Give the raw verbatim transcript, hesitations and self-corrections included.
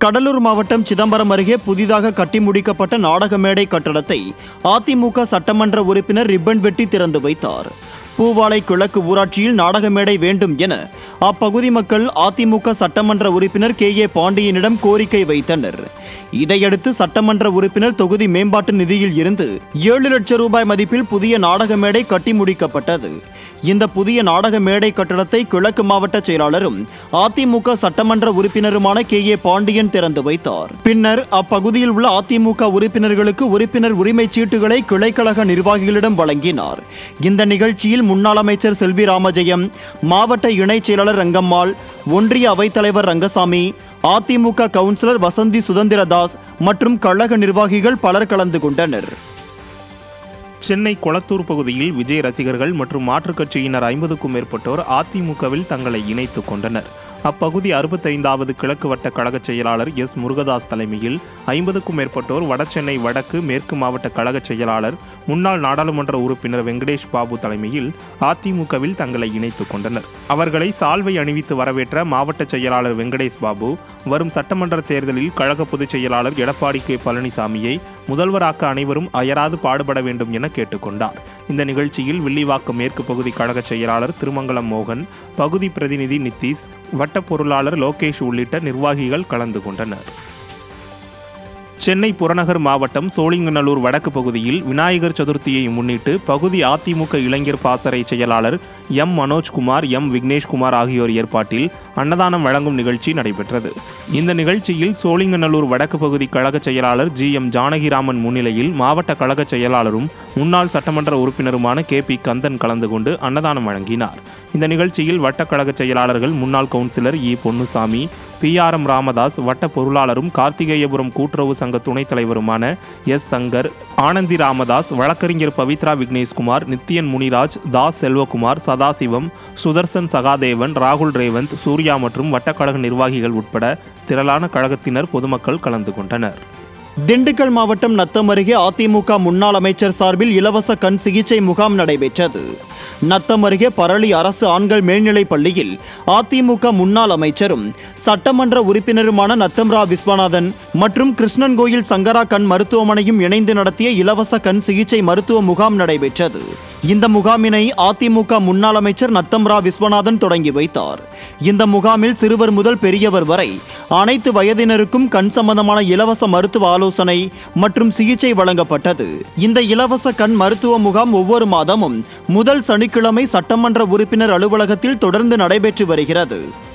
கடலூர் மாவட்டம் சிதம்பரம் அருகே புதிதாக கட்டி முடிக்கப்பட்ட நாடக மேடை கட்டடத்தை அதிமுக சட்டமன்ற உறுப்பினர் ரிப்பன் வெட்டி திறந்து வைத்தார். பூவாலை கிழக்கு ஊராட்சியில் நாடக மேடை வேண்டும் என அப்பகுதி மக்கள் அதிமுக சட்டமன்ற உறுப்பினர் கே ஏ பாண்டியனிடம் கோரிக்கை வைத்தனர். இதையடுத்து சட்டமன்ற உறுப்பினர் தொகுதி மேம்பாட்டு நிதியில் இருந்து ஏழு லட்சம் ரூபாய் மதிப்பில் புதிய நாடக மேடை கட்டி முடிக்கப்பட்டது. இந்த புதிய நாடக மேடை கட்டடத்தை கிழக்கு மாவட்ட செயலாளரும் அதிமுக சட்டமன்ற உறுப்பினருமான கே ஏ பாண்டியன் திறந்து வைத்தார். பின்னர் அப்பகுதியில் உள்ள அதிமுக உறுப்பினர்களுக்கு உறுப்பினர் உரிமை சீட்டுகளை கிளைக்கழக நிர்வாகிகளிடம் வழங்கினார். இந்த நிகழ்ச்சியில் முன்னாள் அமைச்சர் செல்வி ராமஜெயம், மாவட்ட இணைச் செயலாளர் ரங்கம்மாள், ஒன்றிய அவைத்தலைவர் ரங்கசாமி, அதிமுக கவுன்சிலர் வசந்தி சுதந்திரதாஸ் மற்றும் கழக நிர்வாகிகள் பலர் கலந்து கொண்டனர். சென்னை கொளத்தூர் பகுதியில் விஜய் ரசிகர்கள் மற்றும் மாற்றுக் கட்சியினர் ஐம்பதுக்கும் மேற்பட்டோர் அதிமுகவில் தங்களை இணைத்துக் கொண்டனர். அப்பகுதி அறுபத்தைந்தாவது கிழக்கு வட்ட கழக செயலாளர் எஸ் முருகதாஸ் தலைமையில் ஐம்பதுக்கும் மேற்பட்டோர் வடசென்னை வடக்கு மேற்கு மாவட்ட கழக செயலாளர் முன்னாள் நாடாளுமன்ற உறுப்பினர் வெங்கடேஷ் பாபு தலைமையில் அதிமுகவில் தங்களை இணைத்துக் கொண்டனர். அவர்களை சால்வை அணிவித்து வரவேற்ற மாவட்ட செயலாளர் வெங்கடேஷ் பாபு வரும் சட்டமன்ற தேர்தலில் கழக பொதுச் செயலாளர் எடப்பாடி கே பழனிசாமியை முதல்வராக்க அனைவரும் அயராது பாடுபட வேண்டும் என கேட்டுக்கொண்டார். இந்த நிகழ்ச்சியில் வில்லிவாக்கம் மேற்கு பகுதி கழக செயலாளர் திருமங்கலம் மோகன், பகுதி பிரதிநிதி நித்தீஷ், வட்ட பொருளாளர் லோகேஷ் உள்ளிட்ட நிர்வாகிகள் கலந்து கொண்டனர். சென்னை புறநகர் மாவட்டம் சோழிங்கநல்லூர் வடக்கு பகுதியில் விநாயகர் சதுர்த்தியை முன்னிட்டு பகுதி அதிமுக இளைஞர் பாசறை செயலாளர் எம் மனோஜ்குமார், எம் விக்னேஷ்குமார் ஆகியோர் ஏற்பாட்டில் அன்னதானம் வழங்கும் நிகழ்ச்சி நடைபெற்றது. இந்த நிகழ்ச்சியில் சோழிங்கநல்லூர் வடக்கு பகுதி கழக செயலாளர் ஜி எம் ஜானகிராமன் முன்னிலையில் மாவட்ட கழக செயலாளரும் முன்னாள் சட்டமன்ற உறுப்பினருமான கே பி கந்தன் கலந்து கொண்டு அன்னதானம் வழங்கினார். இந்த நிகழ்ச்சியில் வட்ட கழக செயலாளர்கள் முன்னாள் councillor E Ponnusamy, P R M Ramadas, வட்ட பொருளாளரும் கார்த்திகேயபுரம் கூட்டுறவு சங்க துணைத் தலைவருமான எஸ் சங்கர், ஆனந்தி ராமதாஸ், வழக்கறிஞர் பவித்ரா விக்னேஷ்குமார், நித்தியன் முனிராஜ், தாஸ் செல்வகுமார், சதாசிவம், சுதர்சன் சகாதேவன், ராகுல் ரேவந்த், சூர்யா மற்றும் வட்டக்கழக நிர்வாகிகள் உட்பட திரளான கழகத்தினர் பொதுமக்கள் கலந்து கொண்டனர். திண்டுக்கல் மாவட்டம் நத்தம் அருகே அதிமுக முன்னாள் அமைச்சர் சார்பில் இலவச கண் சிகிச்சை முகாம் நடைபெற்றது. நத்தம் அருகே பரளி அரசு ஆண்கள் மேல்நிலைப் பள்ளியில் அதிமுக முன்னாள் அமைச்சரும் சட்டமன்ற உறுப்பினருமான நத்தம் ரா விஸ்வநாதன் மற்றும் கிருஷ்ணன் கோயில் சங்கரா கண் மருத்துவமனையும் இணைந்து நடத்திய இலவச கண் சிகிச்சை மருத்துவ முகாம் நடைபெற்றது. இந்த முகாமினை அதிமுக முன்னாள் அமைச்சர் நத்தம் ரா விஸ்வநாதன் தொடங்கி வைத்தார். இந்த முகாமில் சிறுவர் முதல் பெரியவர் வரை அனைத்து வயதினருக்கும் கண் சம்பந்தமான இலவச மருத்துவ ஆலோசனை மற்றும் சிகிச்சை வழங்கப்பட்டது. இந்த இலவச கண் மருத்துவ முகாம் ஒவ்வொரு மாதமும் முதல் சனிக்கிழமை சட்டமன்ற உறுப்பினர் அலுவலகத்தில் தொடர்ந்து நடைபெற்று வருகிறது.